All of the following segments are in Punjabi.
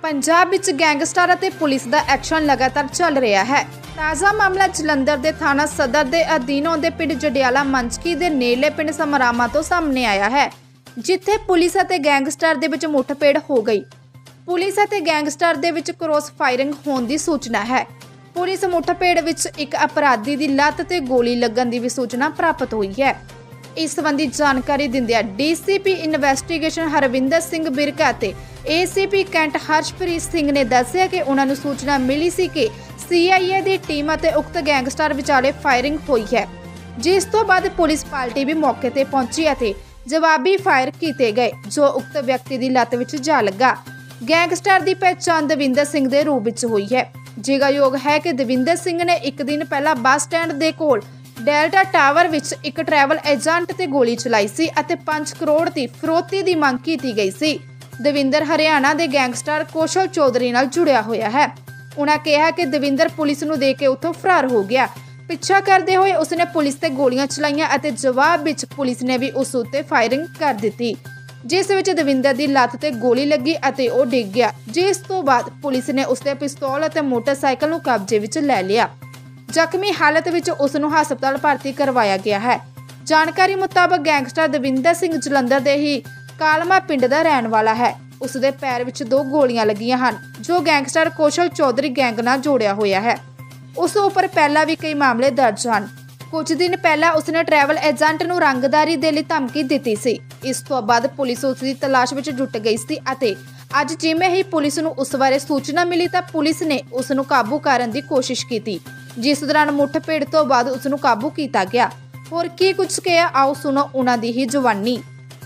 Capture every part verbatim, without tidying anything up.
पंजाब विच गैंगस्टर ਅਤੇ पुलिस ਦਾ ਐਕਸ਼ਨ ਲਗਾਤਾਰ ਚੱਲ ਰਿਹਾ ਹੈ। ਤਾਜ਼ਾ ਮਾਮਲਾ ਜਲੰਧਰ ਦੇ ਥਾਣਾ ਸਦਰ ਦੇ ਅਧੀਨ ਆਉਂਦੇ ਪਿੰਡ ਜਡਿਆਲਾ ਮੰਚਕੀ ਦੇ ਨੇੜਲੇ ਪਿੰਡ ਸਮਰਾਮਾ ਤੋਂ ਸਾਹਮਣੇ ਆਇਆ ਹੈ, ਜਿੱਥੇ ਪੁਲਿਸ ਅਤੇ ਗੈਂਗਸਟਰ ਦੇ ਵਿੱਚ ਮੁੱਠਭੇੜ ਹੋ ਗਈ। ਪੁਲਿਸ ਅਤੇ ਗੈਂਗਸਟਰ ਦੇ ਵਿੱਚ ਕ੍ਰੋਸ ਫਾਇਰਿੰਗ ਹੋਣ ਦੀ ਸੂਚਨਾ ਹੈ। ਪੁਲਿਸ ਮੁੱਠਭੇੜ ਵਿੱਚ ਇੱਕ ਅਪਰਾਧੀ ਦੀ ਲੱਤ ਤੇ ਗੋਲੀ ਲੱਗਣ ਦੀ ਵੀ ਸੂਚਨਾ ਪ੍ਰਾਪਤ ਹੋਈ ਹੈ। इस संबंधी जानकारी दिंदिया डीसीपी इन्वेस्टिगेशन हरविंदर सिंह बिरका ते एसीपी कैंट हर्षप्रीत सिंह ने दस्सिया कि उन्हां नूं सूचना मिली सी कि सीआईए दी टीम अते उक्त गैंगस्टर विचाले फायरिंग हुई है, जिस तो बाद पुलिस पार्टी भी मौके ते पहुंची अते जवाबी फायर कीते गए, जो उक्त व्यक्ति दी लत्त विच जा लगा। गैंगस्टर दी पहचान दविंदर सिंह दे रूप विच हुई है। जिगायोग है कि दविंदर सिंह ने एक दिन पहला बस स्टैंड दे कोल डेल्टा टावर विच एक ट्रैवल एजेंट ते गोली चलाई सी अते पांच करोड़ दी फिरौती दी मंग कीती गई सी। दविंदर हरियाणा दे गैंगस्टर कौशल चौधरी नाल जुड़िया होया है। उन्हां कहा कि दविंदर पुलिस नूं देख के उत्थों फरार हो गया। पिछा करदे होए उसने पुलिस ते गोलियां चलाईयां अते जवाब विच पुलिस ने भी उस उत्ते फायरिंग कर दित्ती, जिस विच दविंदर दी लत्त ते गोली लगी अते ओ डिग गया, जिस तो बाद पुलिस ने उसदे पिस्तौल अते मोटरसाइकिल नूं कब्जे विच लै लिया। ਜ਼ਖਮੀ ਹਾਲਤ ਵਿੱਚ ਉਸ ਨੂੰ ਹਸਪਤਾਲ ਭਰਤੀ ਕਰਵਾਇਆ ਗਿਆ ਹੈ। ਜਾਣਕਾਰੀ ਮੁਤਾਬਕ ਗੈਂਗਸਟਰ ਦਵਿੰਦਰ ਸਿੰਘ ਜਲੰਧਰ ਦੇ ਹੀ ਕਾਲਮਾ ਪਿੰਡ ਦਾ ਰਹਿਣ ਵਾਲਾ ਹੈ। ਉਸ ਦੇ ਪੈਰ ਵਿੱਚ ਦੋ ਗੋਲੀਆਂ ਲੱਗੀਆਂ ਹਨ, ਜੋ ਗੈਂਗਸਟਰ ਕੌਸ਼ਲ ਚੌਧਰੀ ਗੈਂਗ ਨਾਲ ਜੋੜਿਆ ਹੋਇਆ ਹੈ। ਉਸ ਉੱਪਰ ਪਹਿਲਾਂ ਵੀ ਕਈ ਮਾਮਲੇ ਦਰਜ ਹਨ। ਕੁਝ ਦਿਨ ਪਹਿਲਾਂ ਉਸਨੇ ਟਰੈਵਲ ਏਜੰਟ ਨੂੰ ਰੰਗਦਾਰੀ ਦੇ ਲਈ ਧਮਕੀ ਦਿੱਤੀ ਸੀ। ਇਸ ਤੋਂ ਬਾਅਦ ਪੁਲਿਸ ਉਸ ਦੀ ਤਲਾਸ਼ ਵਿੱਚ ਜੁਟ ਗਈ ਸੀ ਅਤੇ ਅੱਜ ਜਿਵੇਂ ਹੀ ਪੁਲਿਸ ਨੂੰ ਉਸ ਬਾਰੇ ਸੂਚਨਾ ਮਿਲੀ ਤਾਂ ਪੁਲਿਸ ਨੇ ਉਸ ਨੂੰ ਕਾਬੂ ਕਰਨ ਦੀ ਕੋਸ਼ਿਸ਼ ਕੀਤੀ, जिस दौरान मुठभेड़ तो बाद उसनूं काबू किया गया। होर की कुछ किया, आओ सुनो उन्हां दी ही जुबानी।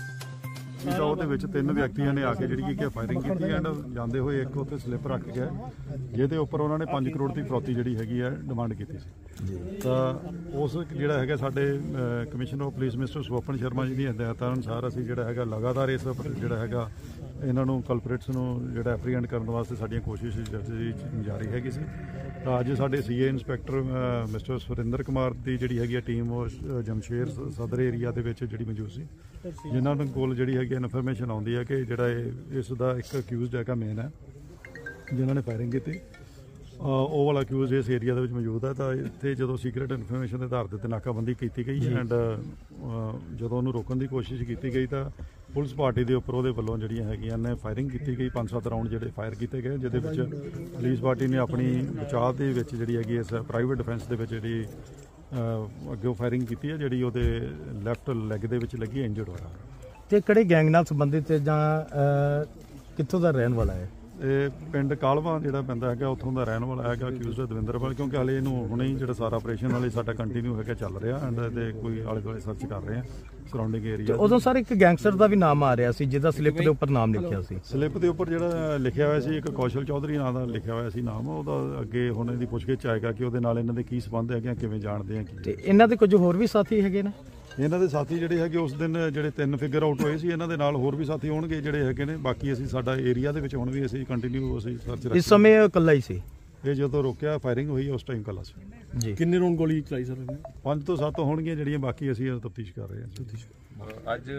ਉਹਦੇ ਵਿੱਚ ਤਿੰਨ ਵਿਅਕਤੀਆਂ ਨੇ ਆ ਕੇ ਜਿਹੜੀ ਕਿ ਫਾਇਰਿੰਗ ਕੀਤੀ ਐਂਡ ਜਾਂਦੇ ਹੋਏ ਇੱਕ ਉੱਤੇ ਸਲਿੱਪ ਰੱਖ ਗਿਆ, ਜਿਹਦੇ ਉੱਪਰ ਉਹਨਾਂ ਨੇ ਪੰਜ ਕਰੋੜ ਦੀ ਫਰੌਤੀ ਜਿਹੜੀ ਹੈਗੀ ਹੈ ਡਿਮਾਂਡ ਕੀਤੀ ਸੀ। ਤਾਂ ਉਸ ਜਿਹੜਾ ਹੈਗਾ ਸਾਡੇ commissioner of police mister Swapan Sharma ji ਦੀ ਹਦਾਇਤਾਂ ਅਨੁਸਾਰ ਅਸੀਂ ਜਿਹੜਾ ਹੈਗਾ ਲਗਾਤਾਰ ਇਸ ਜਿਹੜਾ ਹੈਗਾ ਇਹਨਾਂ ਨੂੰ ਕਲਪਰੇਟਸ ਨੂੰ ਜਿਹੜਾ ਐਪਰੀਹੈਂਡ ਕਰਨ ਵਾਸਤੇ ਸਾਡੀਆਂ ਕੋਸ਼ਿਸ਼ਾਂ ਜਾਰੀ ਹੈਗੀ ਸੀ। ਤਾਂ ਅੱਜ ਸਾਡੇ CA inspector mister Surinder Kumar ਦੀ ਜਿਹੜੀ ਹੈਗੀ ਟੀਮ ਉਹ ਜਮਸ਼ੇਰ ਸਦਰ ਏਰੀਆ ਦੇ ਵਿੱਚ ਜਿਹੜੀ ਮੌਜੂਦ ਸੀ, ਜਿਨ੍ਹਾਂ ਨੂੰ ਕੋਲ ਜਿਹੜੀ ਹੈਗੀ ਇਨਫੋਰਮੇਸ਼ਨ ਆਉਂਦੀ ਹੈ ਕਿ ਜਿਹੜਾ ਇਹ ਇਸ ਦਾ ਇੱਕ ਅਕਿਊਜ਼ਡ ਹੈਗਾ ਮੇਨ ਹੈ ਜਿਨ੍ਹਾਂ ਨੇ ਫਾਇਰਿੰਗ ਕੀਤੀ, ਉਹ ਵਾਲਾ ਅਕਿਊਜ਼ ਇਸ ਏਰੀਆ ਦੇ ਵਿੱਚ ਮੌਜੂਦ ਹੈ। ਤਾਂ ਇੱਥੇ ਜਦੋਂ ਸੀਕਰੇਟ ਇਨਫੋਰਮੇਸ਼ਨ ਦੇ ਆਧਾਰ ਤੇ ਨਾਕਾਬੰਦੀ ਕੀਤੀ ਗਈ ਐਂਡ ਜਦੋਂ ਉਹਨੂੰ ਰੋਕਣ ਦੀ ਕੋਸ਼ਿਸ਼ ਕੀਤੀ ਗਈ ਤਾਂ ਪੁਲਿਸ ਪਾਰਟੀ ਦੇ ਉੱਪਰ ਉਹਦੇ ਵੱਲੋਂ ਜਿਹੜੀਆਂ ਹੈਗੀਆਂ ਨੇ ਫਾਇਰਿੰਗ ਕੀਤੀ ਗਈ। ਪੰਜ ਸੱਤ ਰਾਊਂਡ ਜਿਹੜੇ ਫਾਇਰ ਕੀਤੇ ਗਏ, ਜਿਹਦੇ ਵਿੱਚ ਪੁਲਿਸ ਪਾਰਟੀ ਨੇ ਆਪਣੀ ਬਚਾਅ ਦੇ ਵਿੱਚ ਜਿਹੜੀ ਹੈਗੀ ਇਸ ਪ੍ਰਾਈਵੇਟ ਡਿਫੈਂਸ ਦੇ ਵਿੱਚ ਜਿਹੜੀ ਅੱਗੇ ਫਾਇਰਿੰਗ ਕੀਤੀ ਹੈ, ਜਿਹੜੀ ਉਹਦੇ ਲੈਫਟ ਲੈਗ ਦੇ ਵਿੱਚ ਲੱਗੀ, ਇੰਜਰਡ ਹੋਇਆ। ਤੇ ਕਿਹੜੇ ਗੈਂਗ ਨਾਲ ਸੰਬੰਧਿਤ ਜਾਂ ਕਿੱਥੋਂ ਦਾ ਰਹਿਣ ਵਾਲਾ ਹੈ? ਇਹ ਪਿੰਡ ਕਾਲਵਾ ਜਿਹੜਾ ਪੈਂਦਾ ਹੈਗਾ ਉੱਥੋਂ ਦਾ ਰਹਿਣ ਵਾਲਾ ਹੈਗਾ ਅਕਿਊਜ਼ਡ ਦਵਿੰਦਰਪਾਲ, ਕਿਉਂਕਿ ਹਾਲੇ ਇਹਨੂੰ ਹੁਣੇ ਹੀ ਜਿਹੜਾ ਸਾਰਾ ਆਪਰੇਸ਼ਨ ਵਾਲੇ ਸਾਡਾ ਕੰਟੀਨਿਊ ਹੈਗਾ ਚੱਲ ਰਿਹਾ ਐਂਡ ਇਹਦੇ ਕੋਈ ਆਲੇ ਦੁਆਲੇ ਸਰਚ ਕਰ ਰਹੇ ਆ ਸਰਾਊਂਡਿੰਗ ਏਰੀਆ। ਉਦੋਂ ਸਰ ਇੱਕ ਗੈਂਗਸਟਰ ਦਾ ਵੀ ਨਾਮ ਆ ਰਿਹਾ ਸੀ ਜਿਹਦਾ ਸਲਿੱਪ ਦੇ ਉੱਪਰ ਨਾਮ ਲਿਖਿਆ ਸੀ। ਸਲਿੱਪ ਦੇ ਉੱਪਰ ਜਿਹੜਾ ਲਿਖਿਆ ਹੋਇਆ ਸੀ ਇੱਕ ਕੌਸ਼ਲ ਚੌਧਰੀ ਨਾਂ ਦਾ ਲਿਖਿਆ ਹੋਇਆ ਸੀ ਨਾਮ, ਉਹਦਾ ਅੱਗੇ ਹੁਣ ਇਹਦੀ ਪੁੱਛਗਿੱਛ ਆਏਗਾ ਕਿ ਉਹਦੇ ਨਾਲ ਇਹਨਾਂ ਦੇ ਕੀ ਸੰਬੰਧ ਹੈਗੇ, ਕਿਵੇਂ ਜਾਣਦੇ ਆ ਕੀ। ਤੇ ਇਹਨਾਂ ਦੇ ਕੁਝ ਹੋਰ ਵੀ ਸਾਥੀ ਹੈਗੇ ਨੇ? ਇਹਨਾਂ ਦੇ ਸਾਥੀ ਜਿਹੜੇ ਹੈਗੇ ਉਸ ਦਿਨ ਜਿਹੜੇ ਤਿੰਨ ਫਿਗਰ ਆਊਟ ਹੋਏ ਸੀ, ਇਹਨਾਂ ਦੇ ਨਾਲ ਹੋਰ ਵੀ ਸਾਥੀ ਹੋਣਗੇ ਜਿਹੜੇ ਹੈਗੇ ਨੇ। ਬਾਕੀ ਅਸੀਂ ਸਾਡਾ ਏਰੀਆ ਦੇ ਵਿੱਚ ਹੁਣ ਵੀ ਅਸੀਂ ਕੰਟੀਨਿਊ ਅਸੀਂ ਸਰਚ ਰੱਖੀ। ਇਸ ਸਮੇਂ ਇਕੱਲਾ ਹੀ ਸੀ ਇਹ ਜਦੋਂ ਰੋਕਿਆ ਫਾਇਰਿੰਗ ਹੋਈ ਉਸ ਟਾਈਮ ਇਕੱਲਾ ਸੀ ਜੀ। ਕਿੰਨੇ ਰਾਉਂਡ ਗੋਲੀ ਚਲਾਈ ਸਰ? ਪੰਜ ਤੋਂ ਸੱਤ ਹੋਣਗੀਆਂ ਜਿਹੜੀਆਂ, ਬਾਕੀ ਅਸੀਂ ਤਫਤੀਸ਼ ਕਰ ਰਹੇ ਹਾਂ। ਅੱਜ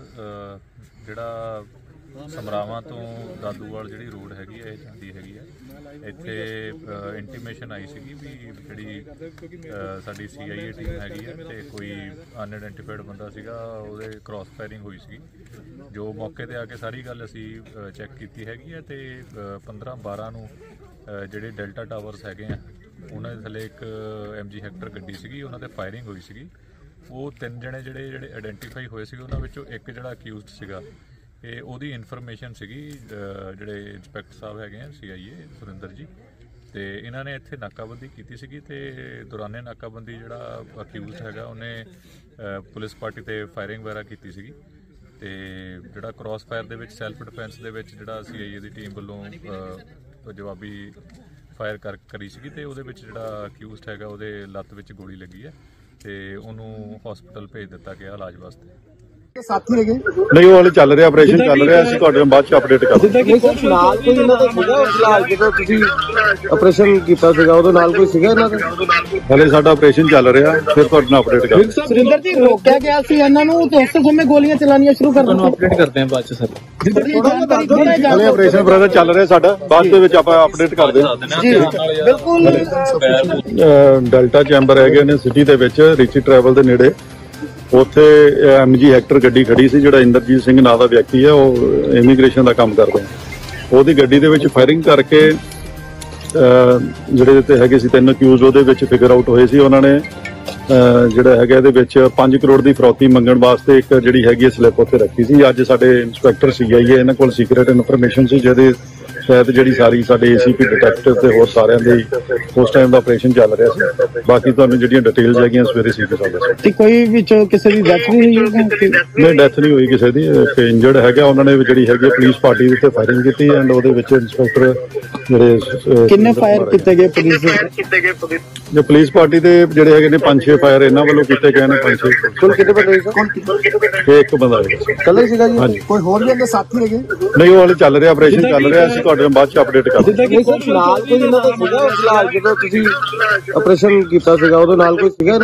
ਜਿਹੜਾ ਸਮਰਾਵਾਂ ਤੋਂ ਦਾਦੂਵਾਲ ਜਿਹੜੀ ਰੋਡ ਹੈਗੀ ਹੈ ਇਹ ਜਾਂਦੀ ਹੈਗੀ ਹੈ, ਇੱਥੇ ਇੰਟੀਮੇਸ਼ਨ ਆਈ ਸੀਗੀ ਵੀ ਜਿਹੜੀ ਸਾਡੀ ਸੀ ਆਈ ਏ ਟੀਮ ਹੈਗੀ ਹੈ ਤੇ ਕੋਈ ਅਨਆਇਡੈਂਟੀਫਾਈਡ ਬੰਦਾ ਸੀਗਾ, ਉਹਦੇ ਕ੍ਰਾਸ ਫਾਇਰਿੰਗ ਹੋਈ ਸੀਗੀ। ਜੋ ਮੌਕੇ ਤੇ ਆ ਕੇ ਸਾਰੀ ਗੱਲ ਅਸੀਂ ਚੈੱਕ ਕੀਤੀ ਹੈਗੀ ਹੈ ਤੇ ਪੰਦਰਾਂ ਬਾਰਾਂ ਨੂੰ ਜਿਹੜੇ ਡੈਲਟਾ ਟਾਵਰਸ ਹੈਗੇ ਆ ਉਹਨਾਂ ਦੇ ਥੱਲੇ ਇੱਕ ਐਮ ਜੀ ਹੈਕਟਰ ਗੱਡੀ ਸੀਗੀ, ਉਹਨਾਂ ਤੇ ਫਾਇਰਿੰਗ ਹੋਈ ਸੀਗੀ। ਉਹ ਤਿੰਨ ਜਣੇ ਜਿਹੜੇ ਜਿਹੜੇ ਆਇਡੈਂਟੀਫਾਈ ਹੋਏ ਸੀਗੇ, ਉਹਨਾਂ ਵਿੱਚੋਂ ਇੱਕ ਜਿਹੜਾ ਅਕਿਊਜ਼ਡ ਸੀਗਾ ਇਹ ਉਹਦੀ ਇਨਫੋਰਮੇਸ਼ਨ ਸੀਗੀ ਜਿਹੜੇ ਇੰਸਪੈਕਟਰ ਸਾਹਿਬ ਹੈਗੇ ਆ ਸੀ ਆਈ ਏ ਸੁਰਿੰਦਰ ਜੀ, ਤੇ ਇਹਨਾਂ ਨੇ ਇੱਥੇ ਨਾਕਾਬੰਦੀ ਕੀਤੀ ਸੀਗੀ ਤੇ ਦੌਰਾਨੇ ਨਾਕਾਬੰਦੀ ਜਿਹੜਾ ਅਕਿਊਜ਼ਡ ਹੈਗਾ ਉਹਨੇ ਪੁਲਿਸ ਪਾਰਟੀ ਤੇ ਫਾਇਰਿੰਗ ਵਗੈਰਾ ਕੀਤੀ ਸੀਗੀ। ਤੇ ਜਿਹੜਾ ਕ੍ਰਾਸ ਫਾਇਰ ਦੇ ਵਿੱਚ ਸੈਲਫ ਡਿਫੈਂਸ ਦੇ ਵਿੱਚ ਜਿਹੜਾ ਸੀ ਆਈ ਏ ਦੀ ਟੀਮ ਵੱਲੋਂ ਜਵਾਬੀ ਫਾਇਰ ਕਰ ਕਰੀ ਸੀਗੀ ਤੇ ਉਹਦੇ ਵਿੱਚ ਜਿਹੜਾ ਅਕਿਊਜ਼ਡ ਹੈਗਾ ਉਹਦੇ ਲੱਤ ਵਿੱਚ ਗੋਲੀ ਲੱਗੀ ਹੈ ਤੇ ਉਹਨੂੰ ਹਸਪੀਟਲ ਭੇਜ ਦਿੱਤਾ ਗਿਆ ਇਲਾਜ ਵਾਸਤੇ। ਸਾਥੀ ਹੈਗੇ ਨਹੀਂ, ਉਹ ਹਾਲੇ ਚੱਲ ਰਿਹਾ, ਆਪਰੇਸ਼ਨ ਚੱਲ ਰਿਹਾ। ਅਸੀਂ ਤੁਹਾਡੇ ਨਾਲ ਬਾਅਦ ਚ ਅਪਡੇਟ ਕਰਾਂਗੇ। ਜਿੱਦਾਂ ਕਿ ਕੁਝ ਨਾਲ ਕੋਈ ਇਹਨਾਂ ਦਾ ਸੀਗਾ ਫਿਲਹਾਲ ਜਦੋਂ ਤੁਸੀਂ ਆਪਰੇਸ਼ਨ ਕੀਤਾ ਸੀਗਾ ਉਹਦੇ ਨਾਲ ਕੋਈ ਸੀਗਾ ਇਹਨਾਂ ਦਾ? ਹਾਲੇ ਸਾਡਾ ਆਪਰੇਸ਼ਨ ਚੱਲ ਰਿਹਾ, ਫਿਰ ਤੁਹਾਡੇ ਨਾਲ ਅਪਡੇਟ ਕਰਾਂਗੇ। ਸੁਰਿੰਦਰ ਜੀ, ਰੋਕਿਆ ਗਿਆ ਸੀ ਇਹਨਾਂ ਨੂੰ ਤੇ ਉਸੇ ਸਮੇਂ ਗੋਲੀਆਂ ਚਲਾਉਣੀਆਂ ਸ਼ੁਰੂ ਕਰ ਦਿੱਤੀਆਂ। ਅਪਡੇਟ ਕਰਦੇ ਹਾਂ ਬਾਅਦ ਚ ਸਰ। ਹਾਲੇ ਆਪਰੇਸ਼ਨ ਬ੍ਰਦਰ ਚੱਲ ਰਿਹਾ ਸਾਡਾ, ਬਾਅਦ ਦੇ ਵਿੱਚ ਆਪਾਂ ਅਪਡੇਟ ਕਰਦੇ ਹਾਂ। ਬਿਲਕੁਲ। ਡੈਲਟਾ ਚੈਂਬਰ ਹੈਗੇ ਨੇ ਸਿਟੀ ਦੇ ਵਿੱਚ, ਰਿਚੀ ਟਰੈਵਲ ਦੇ ਨੇੜੇ। ਉੱਥੇ ਐਮਜੀ ਹੈਕਟਰ ਗੱਡੀ ਖੜੀ ਸੀ, ਜਿਹੜਾ ਇੰਦਰਜੀਤ ਸਿੰਘ ਨਾਂ ਦਾ ਵਿਅਕਤੀ ਹੈ, ਉਹ ਇਮੀਗ੍ਰੇਸ਼ਨ ਦਾ ਕੰਮ ਕਰਦਾ। ਉਹਦੀ ਗੱਡੀ ਦੇ ਵਿੱਚ ਫਾਇਰਿੰਗ ਕਰਕੇ ਜਿਹੜੇ ਤੇ ਹੈਗੇ ਸੀ ਤਿੰਨ ਅਕਿਊਜ਼ ਉਹਦੇ ਵਿੱਚ ਫਿਗਰ ਆਊਟ ਹੋਏ ਸੀ। ਉਹਨਾਂ ਨੇ ਜਿਹੜਾ ਹੈਗਾ ਇਹਦੇ ਵਿੱਚ ਪੰਜ ਕਰੋੜ ਦੀ ਫਰੌਤੀ ਮੰਗਣ ਵਾਸਤੇ ਇੱਕ ਜਿਹੜੀ ਹੈਗੀ ਸਲਿੱਪ ਉੱਤੇ ਰੱਖੀ ਸੀ। ਅੱਜ ਸਾਡੇ ਇੰਸਪੈਕਟਰ ਸੀਆਈਏ ਇਹਨਾਂ ਕੋਲ ਸੀਕ੍ਰੇਟ ਇਨਫੋਰਮੇਸ਼ਨ ਸੀ, ਜਿਹਦੇ ਸ਼ਾਇਦ ਜਿਹੜੀ ਸਾਰੀ ਸਾਡੇ ਏਸੀਪੀ ਡਿਟੈਕਟਿਵ ਤੇ ਹੋਰ ਸਾਰਿਆਂ ਦੇ ਉਸ ਟਾਈਮ ਦਾ ਆਪਰੇਸ਼ਨ ਚੱਲ ਰਿਹਾ ਸੀ। ਬਾਕੀ ਤੁਹਾਨੂੰ ਜਿਹੜੀਆਂ ਡਿਟੇਲਸ ਹੈਗੀਆਂ ਸਵੇਰੇ ਸੀਪੀ ਸਾਹਿਬ ਦੱਸੋ। ਤੇ ਕੋਈ ਵਿੱਚੋਂ ਕਿਸੇ ਦੀ ਡੈਥ ਵੀ ਹੋਈ ਹੈ? ਨਹੀਂ, ਡੈਥ ਨਹੀਂ ਹੋਈ ਕਿਸੇ ਦੀ। ਇੰਜਰਡ ਹੈਗਾ, ਉਹਨਾਂ ਨੇ ਜਿਹੜੀ ਹੈਗੀ ਪੁਲਿਸ ਪਾਰਟੀ ਦੇ ਉੱਤੇ ਫਾਇਰਿੰਗ ਕੀਤੀ ਐਂਡ ਉਹਦੇ ਵਿੱਚ ਇੰਸਪੈਕਟਰ ਜਿਹੜੇ ਕਿੰਨੇ ਫਾਇਰ ਕੀਤੇ ਗਏ ਪੁਲਿਸ ਜੇ ਪੁਲਿਸ ਪਾਰਟੀ ਦੇ ਜਿਹੜੇ ਹੈਗੇ ਨੇ ਪੰਜ ਛੇ ਫਾਇਰ ਇਹਨਾਂ ਵੱਲੋਂ ਕੀਤੇ ਗਏ ਨੇ। ਪੰਜ ਛੇ ਕੁੱਲ ਕਿੰਨੇ ਬੰਦੇ ਸੀ? ਇੱਕ ਬੰਦਾ ਹੈਗਾ। ਕੱਲਾ ਸੀਗਾ ਜੀ? ਕੋਈ ਹੋਰ ਵੀ ਇਹਦੇ ਸਾਥੀ ਹੈਗੇ? ਨਹੀਂ, ਉਹ ਹਾਲੇ ਚੱਲ ਰਿਹਾ, ਆਪਰੇਸ਼ਨ ਚੱਲ ਰਿਹਾ। ਅਸੀਂ ਤੁਹਾਡੇ ਨਾਲ ਬਾਅਦ ਚ ਅਪਡੇਟ ਕਰਾਂਗੇ। ਨਾਲ ਕੋਈ ਇਹਨਾਂ ਦਾ ਸੀਗਾ ਫਿਲਹਾਲ ਜਦੋਂ ਤੁਸੀਂ ਆਪਰੇਸ਼ਨ ਕੀਤਾ ਸੀਗਾ ਉਹਦੇ ਨਾਲ ਕੋਈ ਸੀਗਾ?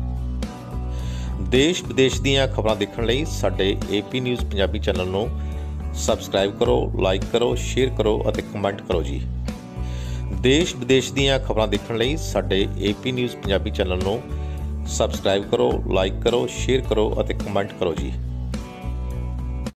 ਦੇਸ਼ ਵਿਦੇਸ਼ ਦੀਆਂ ਖਬਰਾਂ ਦੇਖਣ ਲਈ ਸਾਡੇ ਏਪੀ ਨਿਊਜ਼ ਪੰਜਾਬੀ ਚੈਨਲ ਨੂੰ ਸਬਸਕ੍ਰਾਈਬ ਕਰੋ, ਲਾਈਕ ਕਰੋ, ਸ਼ੇਅਰ ਕਰੋ ਅਤੇ ਕਮੈਂਟ ਕਰੋ ਜੀ। ਦੇਸ਼ ਵਿਦੇਸ਼ ਦੀਆਂ ਖਬਰਾਂ ਦੇਖਣ ਲਈ ਸਾਡੇ ਏਪੀ ਨਿਊਜ਼ ਪੰਜਾਬੀ ਚੈਨਲ ਨੂੰ ਸਬਸਕ੍ਰਾਈਬ ਕਰੋ, ਲਾਈਕ ਕਰੋ, ਸ਼ੇਅਰ ਕਰੋ ਅਤੇ ਕਮੈਂਟ ਕਰੋ ਜੀ।